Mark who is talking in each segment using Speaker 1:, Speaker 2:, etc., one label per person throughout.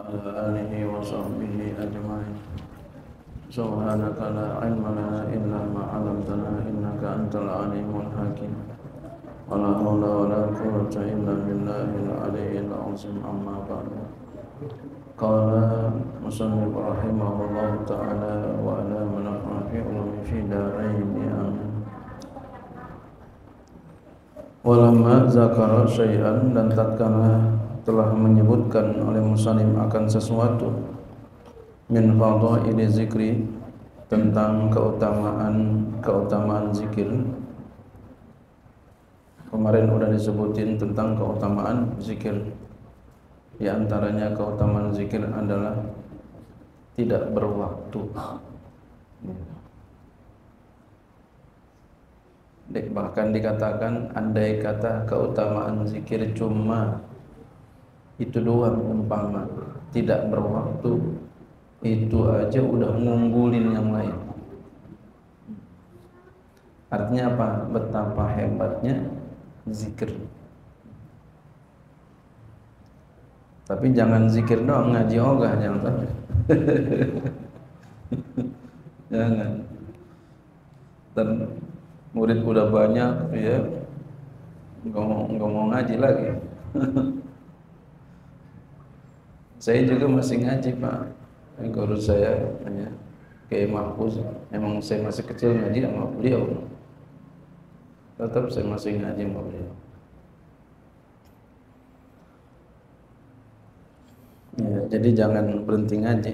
Speaker 1: وعلى آله وصحبه أجمعين. سبحانك لا علم لنا إلا ما علمتنا إنك أنت العليم الحكيم. ولا حول ولا قوة إلا بالله العلي العظيم. أما بعد. قال مصنف رحمه الله تعالى وعلى منفع في علوم في دارين آمين. Walamma zakara syai'an, dan tatkala telah menyebutkan oleh musannif akan sesuatu min fadhaili zikri, tentang keutamaan zikir. Kemarin udah disebutin tentang keutamaan zikir. Di antaranya keutamaan zikir adalah tidak berwaktu. Bahkan dikatakan andai kata keutamaan zikir cuma itu doang, umpama tidak berwaktu, itu aja udah ngunggulin yang lain. Artinya apa? Betapa hebatnya zikir. Tapi jangan zikir doang, ngaji ogah jangan sampai. Jangan. Dan murid udah banyak, ya nggak mau ngaji lagi. Saya juga masih ngaji, Pak. Guru saya, ya, Kiai Mahfuz. Emang saya masih kecil ngaji sama beliau. Tetap saya masih ngaji sama beliau. Ya, jadi jangan berhenti ngaji.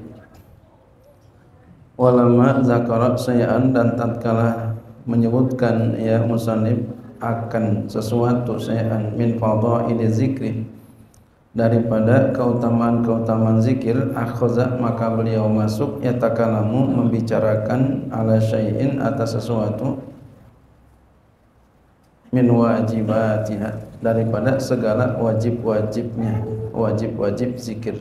Speaker 1: Walama zakara syai'an, dan tatkala menyebutkan ya musannif akan sesuatu syai'an min fadhaili zikri, daripada keutamaan-keutamaan zikir, akhaza, maka beliau masuk yatakalamu, membicarakan ala syai'in, atas sesuatu min wajibatiha, daripada segala wajib-wajibnya, wajib-wajib zikir.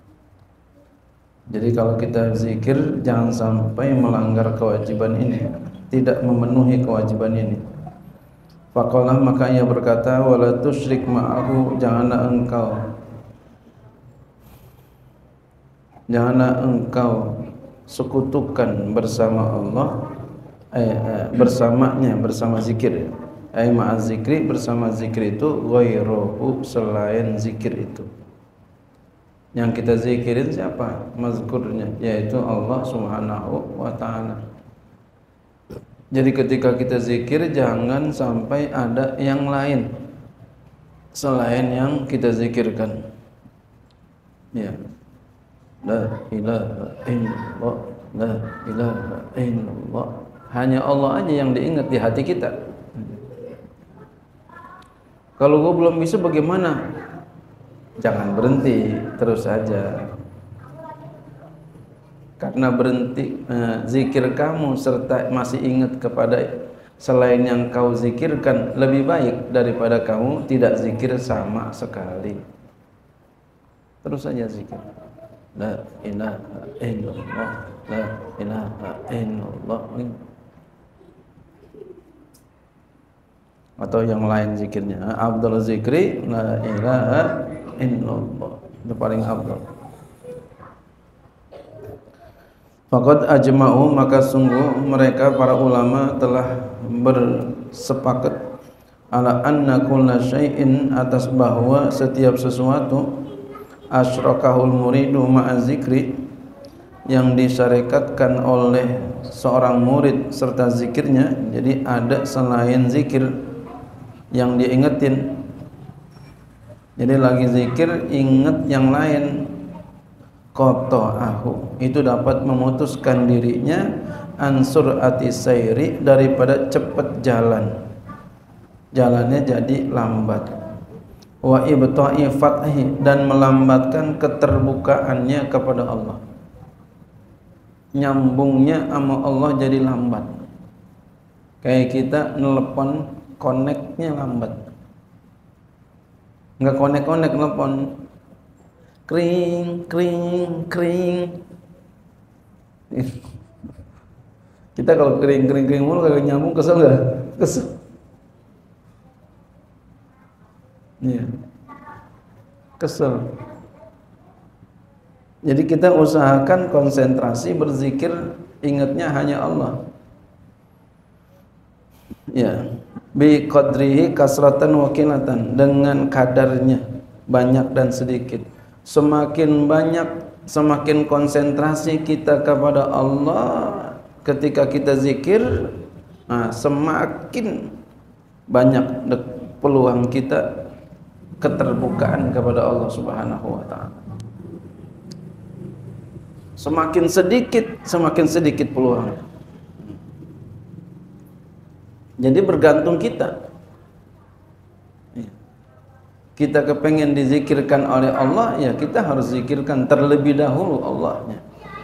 Speaker 1: Jadi kalau kita zikir jangan sampai melanggar kewajiban ini, tidak memenuhi kewajiban ini. Faqala, maka ia berkata, wala tusyrik ma'ahu, janganlah engkau sekutukan bersama Allah, bersamanya, bersama zikir. Ma'az zikri, bersama zikir itu, ghairuhu, selain zikir itu. Yang kita zikirin siapa? Mazkurnya, yaitu Allah Subhanahu wa ta'ala. Jadi ketika kita zikir jangan sampai ada yang lain selain yang kita zikirkan. Ya. La ilaha illallah, la ilaha illallah. Hanya Allah aja yang diingat di hati kita. Kalau gua belum bisa bagaimana? Jangan berhenti, terus saja. Karena berhenti zikir kamu serta masih ingat kepada selain yang kau zikirkan lebih baik daripada kamu tidak zikir sama sekali. Terus saja zikir. La ilaha illallah, la ilaha illallah. Atau yang lain zikirnya. Afdal zikri la ilaha illallah. Itu paling afdal. Faqad ajma'u, maka sungguh mereka para ulama telah bersepakat ala anna kulla syai'in, atas bahwa setiap sesuatu asyrakahul muridu ma'a zikri, yang disyarikatkan oleh seorang murid serta zikirnya. Jadi ada selain zikir yang diingetin. Jadi lagi zikir ingat yang lain, qata'ahu, itu dapat memutuskan dirinya ansur ati sayri, daripada cepat jalan, jalannya jadi lambat. Wa ibta'i fathi, dan melambatkan keterbukaannya kepada Allah, nyambungnya sama Allah jadi lambat. Kayak kita nelpon, connect-nya lambat, nggak connect nelpon, kring kring kring. Kita kalau kring mulu kagak nyambung, kesel nggak? Kesel. Iya. Kesel. Jadi kita usahakan konsentrasi berzikir, ingatnya hanya Allah. Ya, bi qadrihi kasratan wa qilatan, dengan kadarnya banyak dan sedikit. Semakin banyak, semakin konsentrasi kita kepada Allah ketika kita zikir, semakin banyak peluang kita keterbukaan kepada Allah Subhanahu wa taala. Semakin sedikit peluang. Jadi bergantung kita. Kita kepengen dizikirkan oleh Allah, ya kita harus zikirkan terlebih dahulu Allahnya.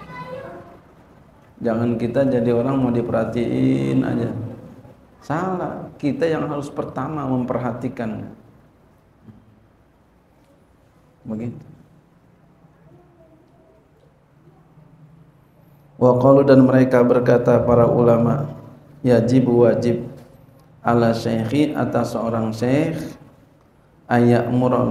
Speaker 1: Jangan kita jadi orang mau diperhatiin aja. Salah, kita yang harus pertama memperhatikan. Begitu. Wa qalu, dan mereka berkata para ulama, wajib ala syekhi, atas seorang syekh, ayakmural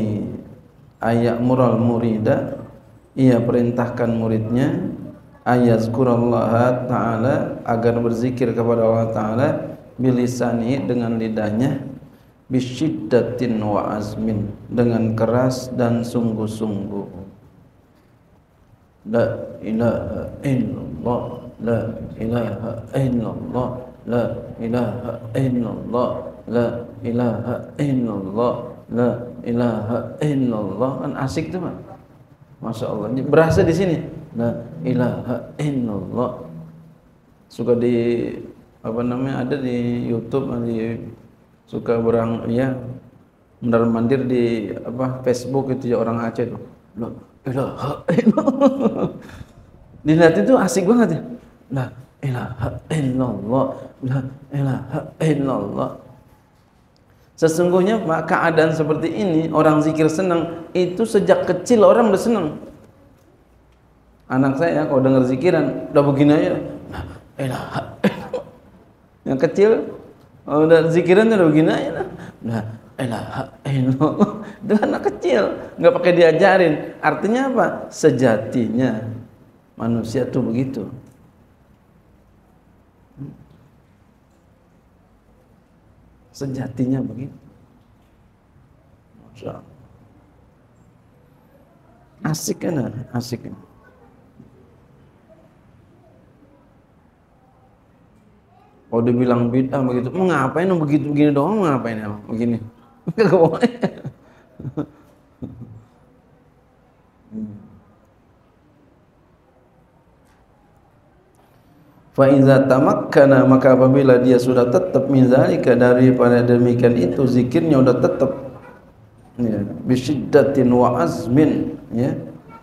Speaker 1: murida, ia perintahkan muridnya, ayazkurallaha ta'ala, agar berzikir kepada Allah ta'ala, bilisani, dengan lidahnya, bisyiddatin wa azmin, dengan keras dan sungguh-sungguh. La ilaha illallah, la ilaha illallah, la ilaha illallah, la ilaha illallah, la ilaha illallah. Kan asik tuh, Pak. Masya Allah. Berasa di sini. La ilaha illallah. Suka di ada di YouTube, suka mondar mandir di Facebook itu ya, orang Aceh tuh. La ilaha illallah. Dilihat itu asik banget ya. La ilaha illallah, la ilaha illallah. Sesungguhnya Pak, keadaan seperti ini, orang zikir senang, itu sejak kecil orang udah senang. Anak saya kalau dengar zikiran udah begini aja, la ilaha illallah. Yang kecil udah zikiran udah begini aja, la ilaha illallah. Itu anak kecil, nggak pakai diajarin. Artinya apa? Sejatinya manusia tuh begitu. Sejatinya begitu. Masya Allah. Asik kan? Asik kan? Kalau dibilang bid'ah begitu, mau ngapain begitu begini doang, mau ngapain emang begini? Enggak boleh. Fa iza tamakkana, maka apabila dia sudah tetap min zalika, daripada demikian itu, zikirnya sudah tetap, ya, bisyiddatin wa azmin, ya,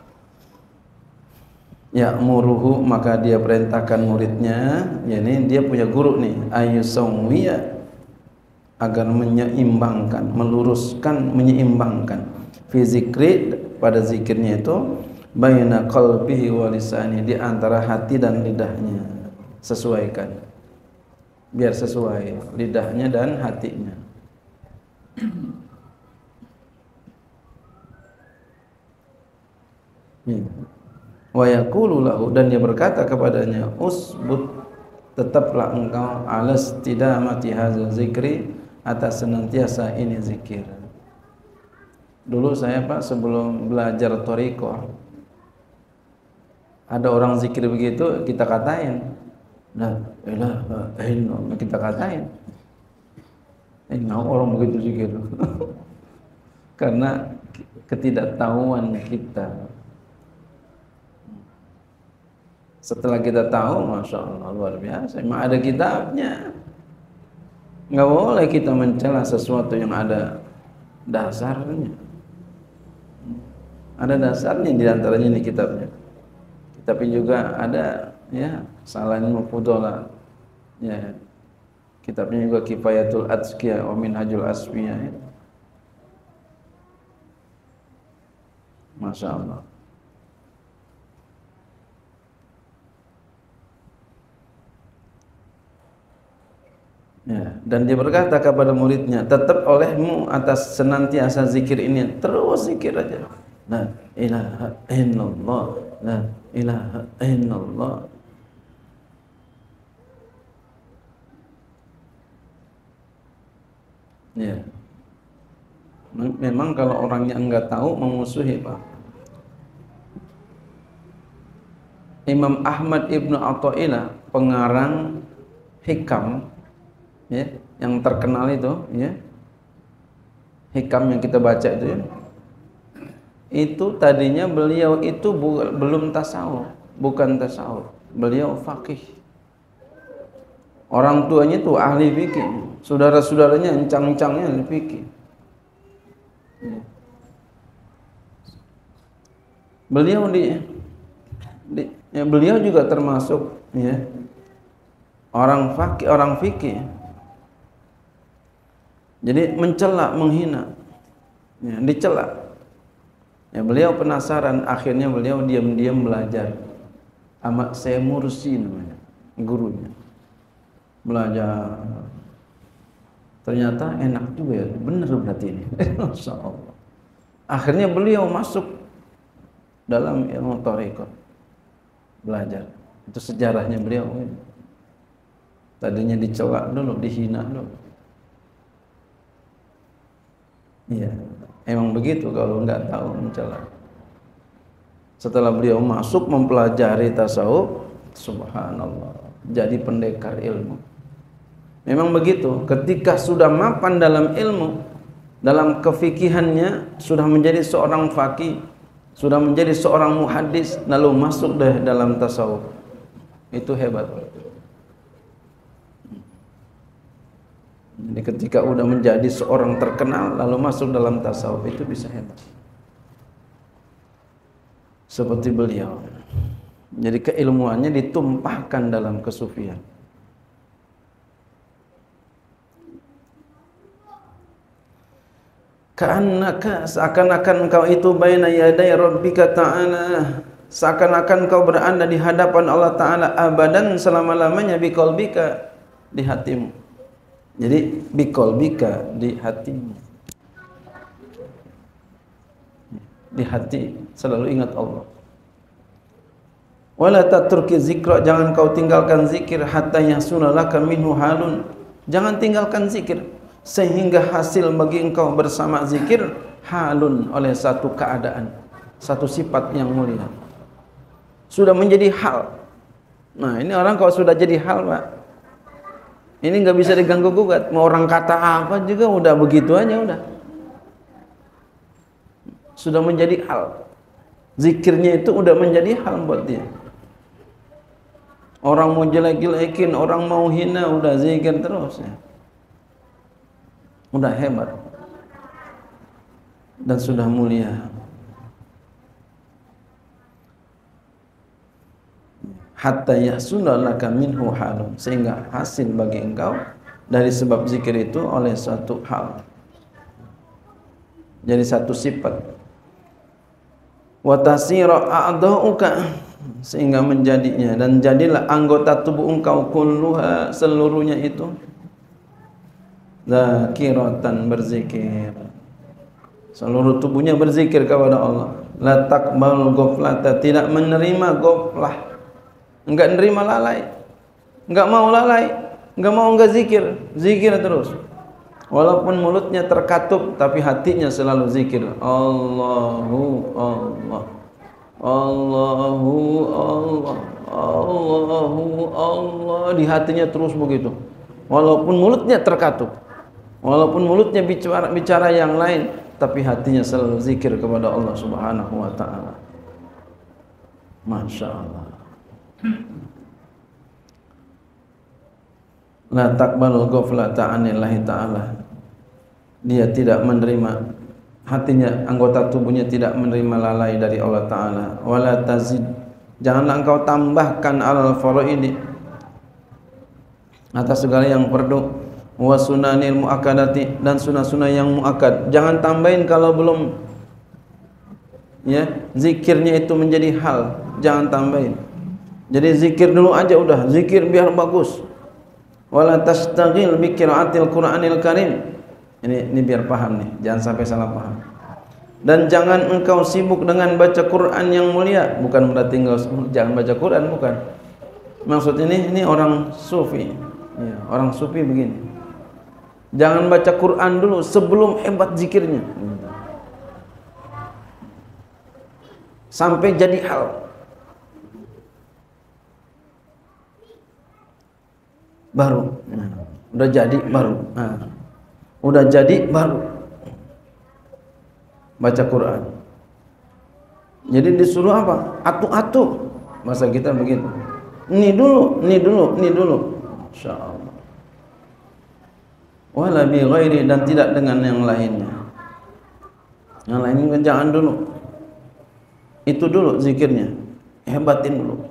Speaker 1: ya'muruhu, maka dia perintahkan muridnya, yakni dia punya guru nih, ayyusawwiya, agar menyeimbangkan, meluruskan, menyeimbangkan, fi zikri, pada zikirnya itu, baina qalbihi wa lisani, di antara hati dan lidahnya. Sesuaikan, biar sesuai lidahnya dan hatinya. Wa yaqulu lahu, dan dia berkata kepadanya, usbut, tetaplah engkau, ala istidamati hadzal zikri, atas senantiasa ini zikir. Dulu saya Pak, sebelum belajar thariqah, ada orang zikir begitu, kita katain, la ilaha illallah, kita katain. Orang begitu zikir. Karena ketidaktahuan kita. Setelah kita tahu, Masya Allah, luar biasa, memang ada kitabnya. Nggak boleh kita mencela sesuatu yang ada dasarnya. Ada dasarnya, di antaranya ini kitabnya. Tapi juga ada, ya, Salahin Mufudola, ya, kitabnya juga Kifayatul Atqiyah wa Minhajul Asfiyah, ya. Masya Allah. Ya, dan dia berkata kepada muridnya, tetap olehmu atas senantiasa zikir ini, terus zikir aja. la ilaha illallah, la ilaha illallah. Ya. Memang kalau orangnya enggak tahu memusuhi, Pak. Imam Ahmad Ibnu Athaillah, pengarang Hikam, ya, yang terkenal itu, ya. Hikam yang kita baca itu, ya. Itu tadinya beliau itu belum tasawuf, bukan tasawuf. Beliau faqih. Orang tuanya itu ahli fikih, saudara-saudaranya encang-encangnya ahli fikih. Beliau beliau juga termasuk, ya, orang fikih. Jadi mencela, menghina, ya, dicela. Ya, beliau penasaran, akhirnya beliau diam-diam belajar sama Syekh Mursi namanya, gurunya. Belajar, ternyata enak juga ya, bener berarti ini. Masya Allah. Akhirnya beliau masuk dalam ilmu thariqah, belajar. Itu sejarahnya beliau. Tadinya dicela dulu, dihina dulu. Iya, emang begitu kalau nggak tahu mencela. Setelah beliau masuk mempelajari tasawuf, subhanallah, jadi pendekar ilmu. Memang begitu, ketika sudah mapan dalam ilmu, dalam kefikihannya, sudah menjadi seorang faqih, sudah menjadi seorang muhaddis, lalu masuk dalam tasawuf, itu hebat. Jadi ketika udah menjadi seorang terkenal lalu masuk dalam tasawuf, itu bisa hebat. Seperti beliau. Jadi keilmuannya ditumpahkan dalam kesufian. Ka'annaka, seakan-akan engkau itu baina yaday rabbika ta'ala, seakan-akan engkau berada di hadapan Allah Ta'ala abadan, selama-lamanya, biqalbika, di hatimu. Jadi biqalbika, di hatimu. Di hati selalu ingat Allah. Wala tatruki zikra, jangan kau tinggalkan zikir, hatta yahsuna laka minhu halun, jangan tinggalkan zikir sehingga hasil bagi engkau bersama zikir halun, oleh satu keadaan, satu sifat yang mulia, sudah menjadi hal. Nah, ini orang kalau sudah jadi hal, Pak, ini nggak bisa diganggu gugat. Mau orang kata apa juga udah begitu aja, udah sudah menjadi hal. Zikirnya itu udah menjadi hal buat dia. Orang mau jelek-jelekin, orang mau hina, udah zikir terus, ya. Udah hebat dan sudah mulia. Hatta yahsuna laka minhu halun, sehingga hasil bagi engkau dari sebab zikir itu oleh suatu hal, jadi satu sifat. Wa tasira a'dha'uka, sehingga menjadinya, dan jadilah anggota tubuh engkau kulluha, seluruhnya itu zakiratan, berzikir, seluruh tubuhnya berzikir kepada Allah. La taqbal ghaflata, tidak menerima ghaflah, enggak nerima lalai, enggak mau lalai, enggak mau enggak zikir, zikir terus. Walaupun mulutnya terkatup tapi hatinya selalu zikir. Allahu Allah, Allahu Allah, Allahu Allah, di hatinya terus begitu. Walaupun mulutnya terkatup, walaupun mulutnya bicara yang lain, tapi hatinya selalu zikir kepada Allah Subhanahu wa ta'ala. Masya Allah. La taqbalul ghaflata anillahi ta'ala, dia tidak menerima, hatinya, anggota tubuhnya tidak menerima lalai dari Allah Ta'ala. Wala tazid, janganlah engkau tambahkan alal faraidi, atas segala yang fardu, wa sunanil muakkadati, dan sunah-sunah yang muakkad, jangan tambahin kalau belum, ya, zikirnya itu menjadi hal, jangan tambahin. Jadi zikir dulu aja udah, zikir biar bagus. Wala tastaghil bi qiraatil Qur'anil Karim. Ini biar paham nih, jangan sampai salah paham. Dan jangan engkau sibuk dengan baca Quran yang mulia. Bukan berarti engkau jangan baca Quran, bukan. Maksud ini orang sufi. Ya, orang sufi begini. Jangan baca Quran dulu sebelum hebat zikirnya. Sampai jadi hal. Baru. Udah jadi baru. Udah jadi baru baca Quran. Jadi disuruh apa? Atu-atu. Masa kita begitu. Ini dulu. Insyaallah. Wala bi ghairi, dan tidak dengan yang lainnya. Yang lainnya jangan dulu. Itu dulu zikirnya. Hebatin dulu.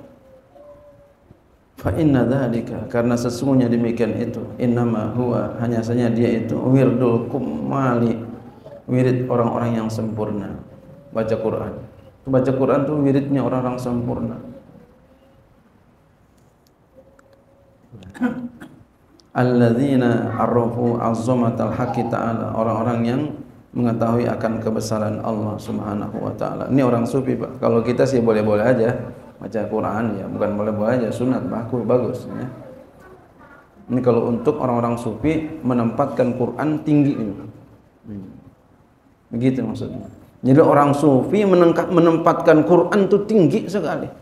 Speaker 1: Fa inna dzalika, karena sesungguhnya demikian itu, innama huwa, hanya saja dia itu wirdul kumali, wirid orang-orang yang sempurna. Baca Quran. Baca Quran itu wiridnya orang-orang sempurna. Alladzina arrafu azamatal haqqi ta'ala, orang-orang yang mengetahui akan kebesaran Allah Subhanahu wa taala. Ini orang sufi, Pak. Kalau kita sih boleh-boleh aja baca Quran, ya bukan boleh-boleh aja, sunat bagus ya. Ini kalau untuk orang-orang sufi menempatkan Quran tinggi ini. Begitu maksudnya. Jadi orang sufi menempatkan Quran itu tinggi sekali.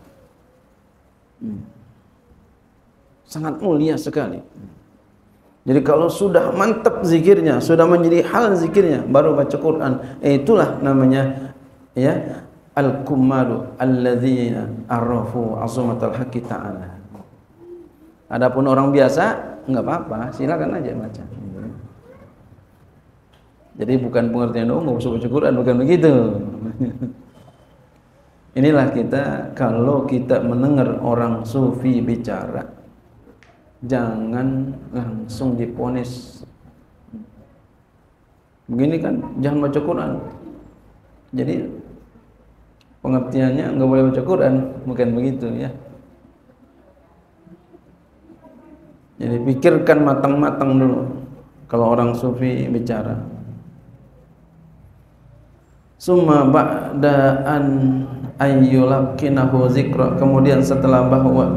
Speaker 1: Sangat mulia sekali. Jadi kalau sudah mantap zikirnya, sudah menjadi hal zikirnya, baru baca Quran. Itulah namanya ya al-kummalu alladzina arrafu azumatal haqqi ta'ala. Adapun orang biasa enggak apa-apa, silakan aja baca. Jadi bukan pengertian enggak usah baca Quran, bukan begitu. Inilah kita, kalau kita mendengar orang sufi bicara, jangan langsung diponis. Begini kan, jangan baca Quran. Jadi pengertiannya enggak boleh baca Quran, bukan begitu ya. Jadi pikirkan matang-matang dulu kalau orang sufi bicara. Summa ba'da an ayyulaqinahu zikra, kemudian setelah bahwa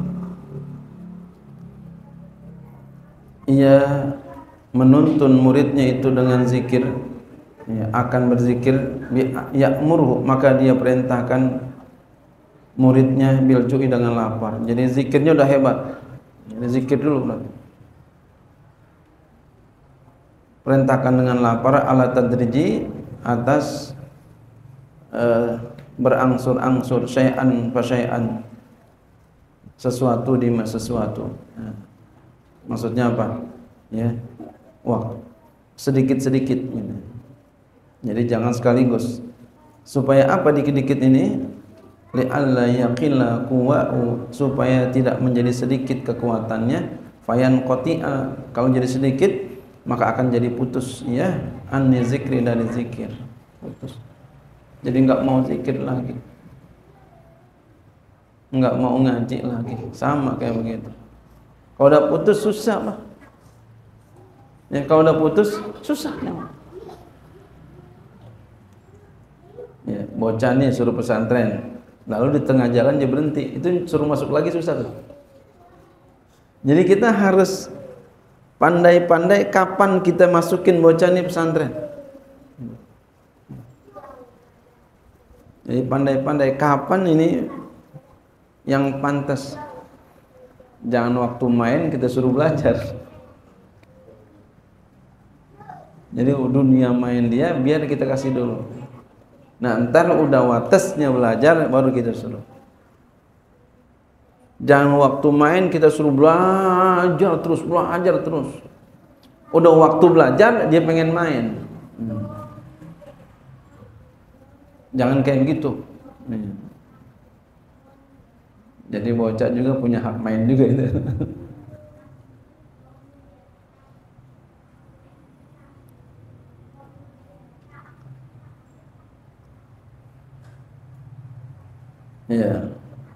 Speaker 1: ia menuntun muridnya itu dengan zikir, ya, akan berzikir, ya'murhu, maka dia perintahkan muridnya bil ju'i, dengan lapar. Jadi zikirnya udah hebat. Jadi zikir dulu berarti. Perintahkan dengan lapar, ala tadriji, atas berangsur-angsur, syai'an fa syai'an, sesuatu demi sesuatu. Maksudnya apa? Ya, wah, sedikit-sedikit. Jadi jangan sekaligus. Supaya apa dikit-dikit ini? Li'alla yaqilla quwwa'u, supaya tidak menjadi sedikit kekuatannya. Fayan qati'a, kalau jadi sedikit maka akan jadi putus ya, anni zikri, dari zikir. Putus. Jadi enggak mau zikir lagi. Enggak mau ngaji lagi. Sama kayak begitu. Kalau udah putus susah, Pak. Ya, kalau udah putus susah memang. Ya, bocah nih suruh pesantren, lalu di tengah jalan dia berhenti, itu suruh masuk lagi susah tuh. Jadi kita harus pandai-pandai kapan kita masukin bocah nih pesantren. Jadi pandai-pandai kapan ini yang pantas. Jangan waktu main kita suruh belajar. Jadi dunia main dia biar kita kasih dulu. Nah, ntar udah watasnya belajar baru kita suruh. Jangan waktu main kita suruh belajar terus. Udah waktu belajar dia pengen main. Jangan kayak begitu. Jadi bocah juga punya hak main juga itu. Ya.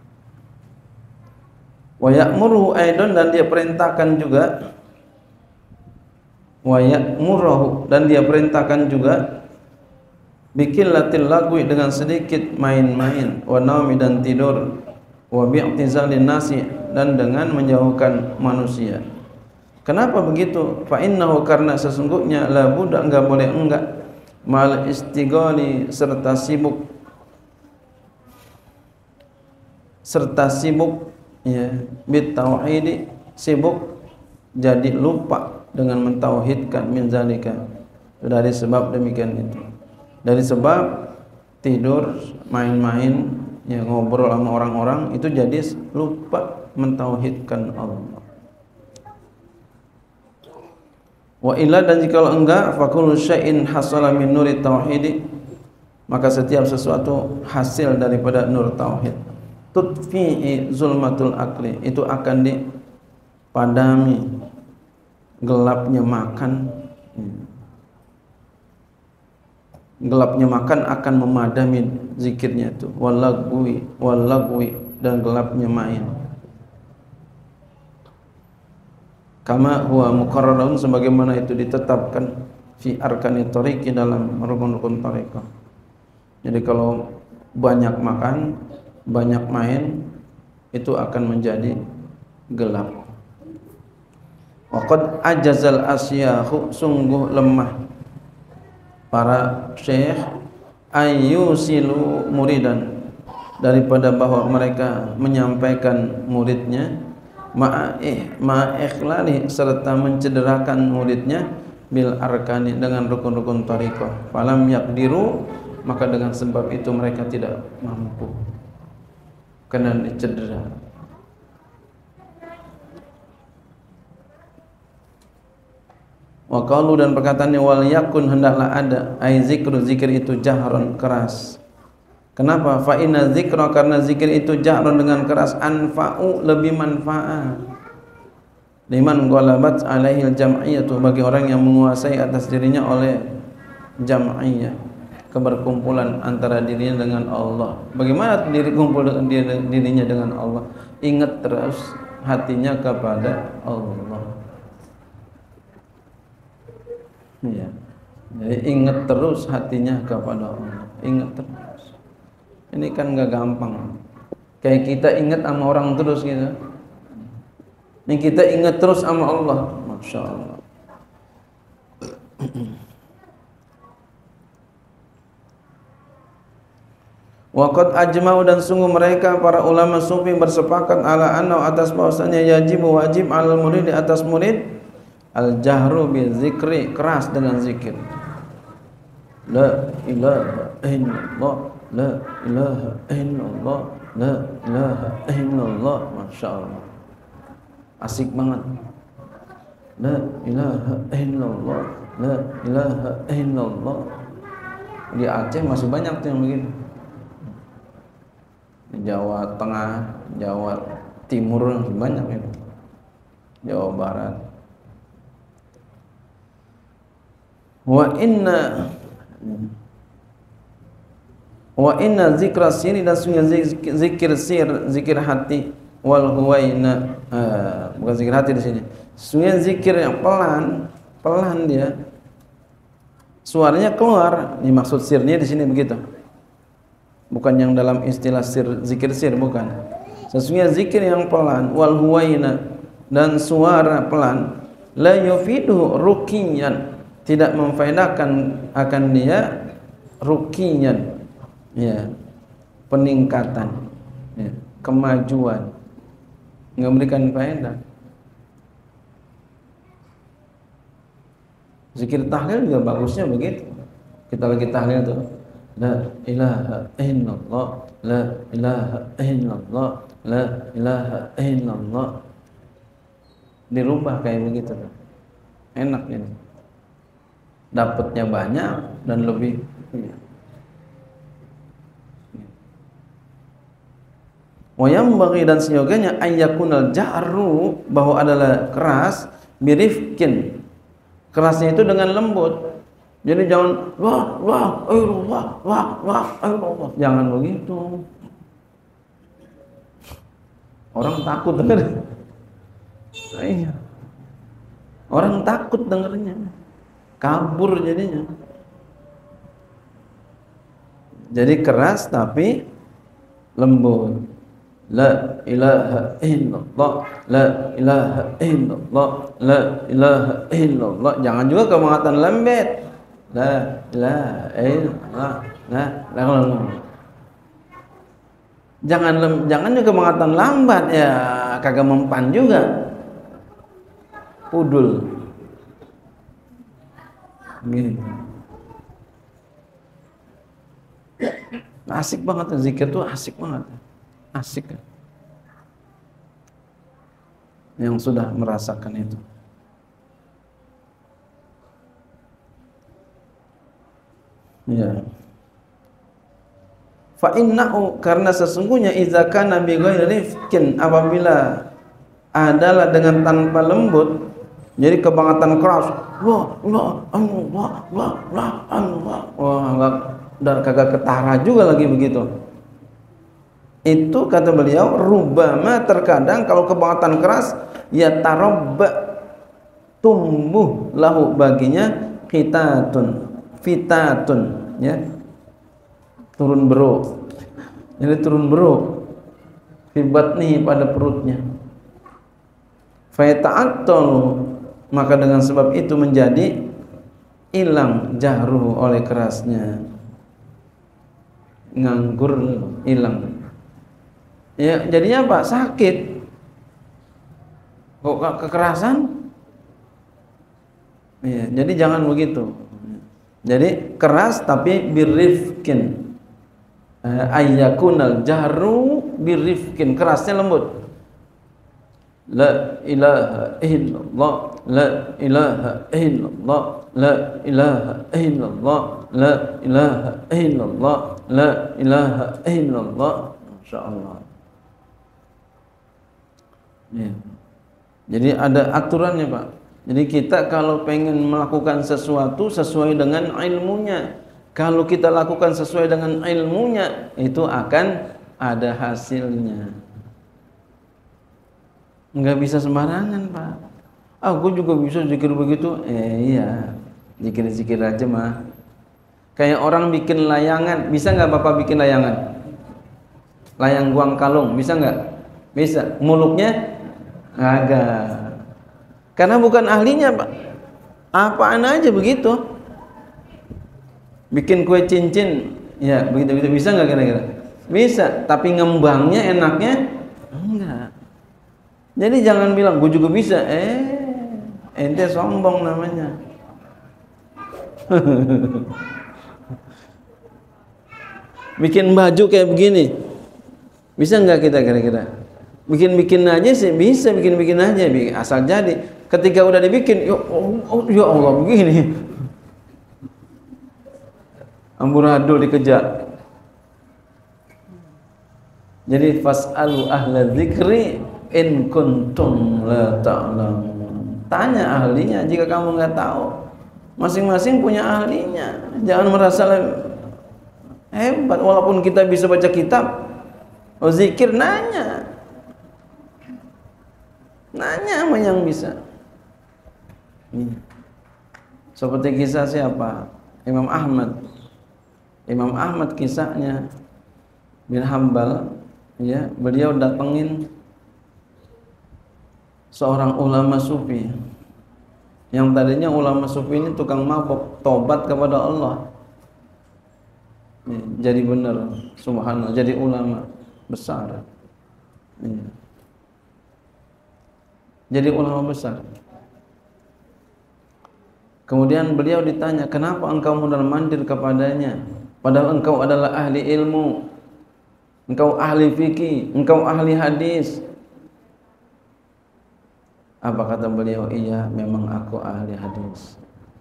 Speaker 1: Wa ya'muruhu aidan, dan dia perintahkan juga. Wa ya'muruhu, dan dia perintahkan juga biqillatil lagwi, dengan sedikit main-main, wa naumi, dan tidur, wa bi'tizalin nasi, dan dengan menjauhkan manusia. Kenapa begitu? Fa innahu, karena sesungguhnya la budda, enggak boleh enggak, mal istighali, serta sibuk ya, bit tauhid, sibuk jadi lupa dengan mentauhidkan, min zalika, dari sebab demikian itu, dari sebab tidur, main-main, ya, ngobrol sama orang-orang, itu jadi lupa mentauhidkan Allah. Wa illa, dan jikalau enggak, fa kullu syai'in hasala min nuri tauhid, maka setiap sesuatu hasil daripada nur tauhid, tutfi'i zulmatul akli, itu akan dipadami gelapnya makan. Gelapnya makan akan memadami zikirnya itu, walagwi, dan gelapnya main. Kama huwa muqarrarun, sebagaimana itu ditetapkan fi arkani tariqi, dalam rukun-rukun tariqah. Jadi kalau banyak makan, banyak main, itu akan menjadi gelap. Wa qad ajazal asyahu, sungguh lemah para syekh, ayyusilu muridan, daripada bahwa mereka menyampaikan muridnya, ma'ikhlali, serta mencederakan muridnya, bil arkani, dengan rukun-rukun tariqah. Falam yaqdiru, maka dengan sebab itu mereka tidak mampu, karena dicedera. Wa qalu, dan perkataannya, wal yakun, hendaklah ada, ai zikru, zikir itu, jahron, keras. Kenapa? Fa inna zikra, karena zikir itu, jahron, dengan keras, anfa'u, lebih manfaat, liman ghalabat alaihil jam'iyatu, bagi orang yang menguasai atas dirinya oleh jam'iyah, keberkumpulan antara dirinya dengan Allah. Bagaimana diri kumpul dengan dirinya dengan Allah? Ingat terus hatinya kepada Allah. Ya. Jadi ingat terus hatinya kepada Allah. Ingat terus. Ini kan enggak gampang. Kayak kita ingat sama orang terus gitu. Ini kita ingat terus sama Allah. Masya Allah. Waqad ajma'u, dan sungguh mereka para ulama sufi bersepakat, ala anna, atas bahwasanya, wajib alal murid, di atas murid, al jahru bi zikri, keras dengan zikir. La ilaha illallah, la ilaha illallah, la ilaha illallah. Masya Allah, asik banget. La ilaha illallah, la ilaha illallah. Di Aceh masih banyak tuh yang begitu. Di Jawa Tengah, Jawa Timur masih banyak itu. Jawa Barat. Wa inna zikra siri, dan sungguh zikir sir, zikir hati, wal huwaina, bukan zikir hati di sini. Sungguh zikir yang pelan dia, suaranya keluar. Ini maksud sirnya di sini begitu. Bukan yang dalam istilah sir, zikir sir, bukan. Sesungguhnya zikir yang pelan, wal huwaina, dan suara pelan, la yufidu rukiyan, tidak memfaedahkan akan dia rukiyan, ya, peningkatan, ya, kemajuan, enggak memberikan faedah. Zikir tahlil juga bagusnya begitu. Kita lagi tahlil tuh, la ilaha illallah, la ilaha illallah, la ilaha illallah. Dirubah kayak begitu, enak ini. Dapatnya banyak dan lebih, ya. Wa yanbaghi, dan seyogianya, ayyakunal jahru, bahwa adalah keras, birifkin, kerasnya itu dengan lembut. Jadi jangan wah, jangan begitu. Orang takut denger. Iya. Orang takut dengernya. Kabur jadinya. Jadi keras tapi lembut. La ilaha illallah, la ilaha illallah, la ilaha illallah. Jangan juga kemangatan lembut. La ilaha illallah, la ilaha. Jangan juga kemangatan lambat ya, kagak mempan juga. Pudul. Gini. Asik banget zikir tuh, asik banget. Asik kan? Yang sudah merasakan itu. Ya. Fa innahu, karena sesungguhnya idza kana bi ghairi rifqin, apabila adalah dengan tanpa lembut, jadi kebangatan keras. Wah, enggak, dan kagak ketara juga lagi begitu. Itu kata beliau, rubama, terkadang kalau kebangatan keras, ya tarabba, tumbuh lahu baginya fitatun, ya, turun beruk. Jadi turun beruk fi batnihi, pada perutnya. Fa yata'attalu, maka dengan sebab itu menjadi hilang jahruhu, oleh kerasnya. Nganggur, hilang. Ya, jadinya apa? Sakit. Kok kekerasan? Ya, jadi jangan begitu. Jadi keras tapi birrifkin. Ayyakunal jahru birrifkin, kerasnya lembut. La ilaha illallah, la ilaha illallah, la ilaha illallah, la ilaha illallah, la ilaha illallah. Masyaallah. Ya. Jadi ada aturannya, Pak. Jadi kita kalau pengen melakukan sesuatu sesuai dengan ilmunya. Kalau kita lakukan sesuai dengan ilmunya, itu akan ada hasilnya. Enggak bisa sembarangan, Pak. Aku juga bisa zikir begitu. Iya, zikir-zikir aja mah. Kayak orang bikin layangan, bisa nggak Bapak bikin layangan? Layang guang kalung, bisa nggak? Bisa. Muluknya? Agak. Karena bukan ahlinya, Pak. Apaan aja begitu. Bikin kue cincin, ya begitu-begitu, bisa nggak kira-kira? Bisa, tapi ngembangnya enaknya enggak. Jadi jangan bilang gue juga bisa. Ente sombong namanya. Bikin baju kayak begini, bisa nggak kita kira-kira? Bikin aja sih, bisa bikin aja, asal jadi. Ketika udah dibikin, ya Allah begini, amburadul dikejar. Jadi fas'alu ahla dzikri in kuntum la ta'lamun. Tanya ahlinya jika kamu nggak tahu. Masing-masing punya ahlinya. Jangan merasa hebat walaupun kita bisa baca kitab. Zikir, nanya sama yang bisa. Seperti kisah siapa? Imam Ahmad kisahnya bin Hambal, ya, beliau datengin seorang ulama sufi yang tadinya ulama sufi ini tukang mabok, tobat kepada Allah, ya, jadi benar, subhanallah, jadi ulama besar, ya. Jadi ulama besar. Kemudian beliau ditanya, kenapa engkau mondar-mandir kepadanya, padahal engkau adalah ahli ilmu, engkau ahli fikih, engkau ahli hadis. Apa kata beliau? Iya, memang aku ahli hadis.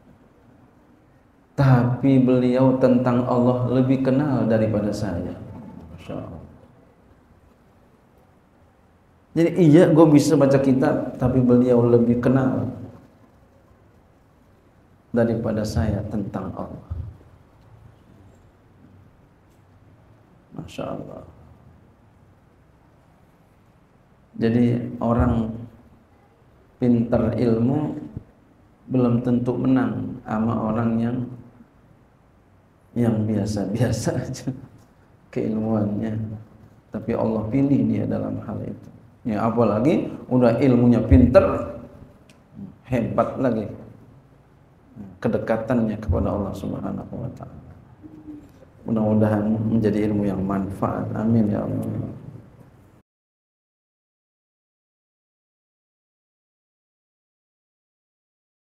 Speaker 1: Tapi beliau tentang Allah lebih kenal daripada saya. Masya Allah. Jadi iya, gue bisa baca kitab, tapi beliau lebih kenal daripada saya tentang Allah. Masya Allah. Jadi orang pintar ilmu belum tentu menang sama orang yang biasa-biasa aja keilmuannya, tapi Allah pilih dia dalam hal itu. Ya apalagi udah ilmunya pinter, hebat lagi kedekatannya kepada Allah Subhanahu wa taala. Mudah-mudahan menjadi ilmu yang manfaat. Amin ya Allah.